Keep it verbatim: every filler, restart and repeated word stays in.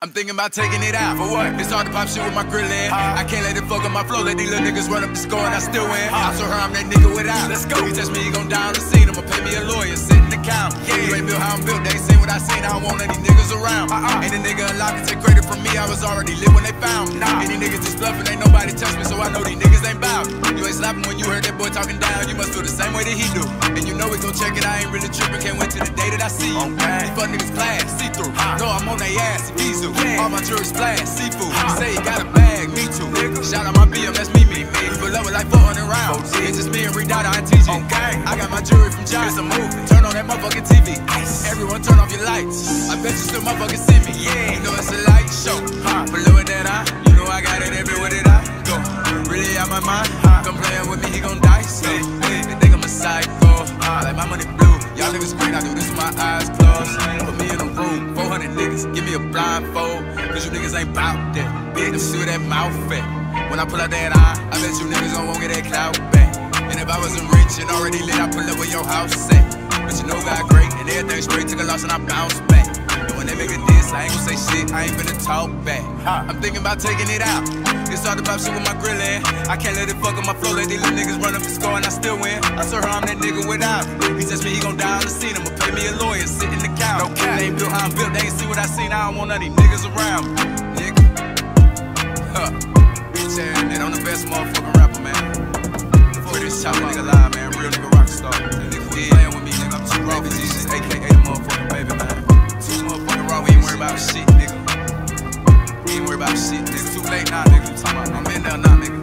I'm thinking about taking it out. For what? It's hard to pop shit with my grill in. I can't let it fuck up my flow. Let these little niggas run up the score and I still win. I told her I'm that nigga without. Let's go. He touch me, he gon' die on the scene. I'ma pay me a lawyer, sit in the count. Yeah, you ain't built how I'm built. They ain't seen what I seen. I don't want any niggas around. Uh-uh. Ain't a nigga alive to take credit from me. I was already lit when they found me. Nah. Any niggas just bluffing. Ain't nobody touch me, so I know these niggas ain't bout. You ain't slapping when you heard that boy talking down. You must feel the same way that he do. And you know we gon' check it. I ain't really tripping. Can't wait till the day that I see you. Okay. These fuck niggas class, see through. Uh. No, I'm on they ass, diesel. Yeah. All my jewelry splash, seafood. Uh. Say you got a bag, me too. Nigga. Shout out my B M, that's me, me, me. Pull up with like four hundred rounds. It's just me and Redada, I T G. Okay. I got my jewelry from John. It's a movie. Turn on that motherfucking T V. Ice. Everyone turn off your lights. I bet you still motherfucking see me. Yeah. You know it's a light show. Huh. But look at that eye. You know I got it everywhere that I go. Really out my mind. Huh. Come playing with me, he gon' die. So hey. They think I'm a psycho. Uh, like my money blue. Y'all niggas green, I do this with my eyes closed. Put me in a room, four hundred niggas. Give me a blindfold. Cause you niggas ain't bout that. Bitch, see where that mouth at. When I pull out that eye, I bet you niggas don't won't get that clout back. And if I wasn't rich and already lit, I pull up where your house at. But you know God great, and everything straight. Took a loss and I bounce back. And when they make a diss, I ain't gon' say shit, I ain't finna talk back. I'm thinking about taking it out. It's hard to pop shit with my grill in. I can't let it fuck up my flow. Let these little niggas run up the score and I still win. I told her I'm that nigga without. He touch me, he gon' die on the scene. I'ma pay me a lawyer, sit in the couch. No cap. They ain't built how I'm built, they ain't see what I seen. I don't want none of these niggas around me. Nigga. Huh. Bitch ass, man. I'm the best motherfucking rapper, man. British chopper nigga live, man. Real nigga rock star. That nigga was playing with me, nigga. I'm too raw for Jesus, A K A the motherfucking baby, man. Too motherfucking raw, we ain't worried about shit, nigga. We ain't worried about shit, nigga. Too late now, nigga. I'm in there now, nigga.